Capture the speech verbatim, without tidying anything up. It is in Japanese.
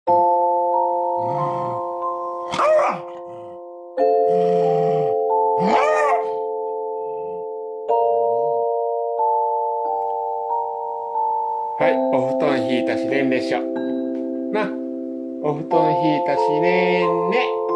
はい、お布団引いたしねんでしょ。な、お布団引いたしねんね。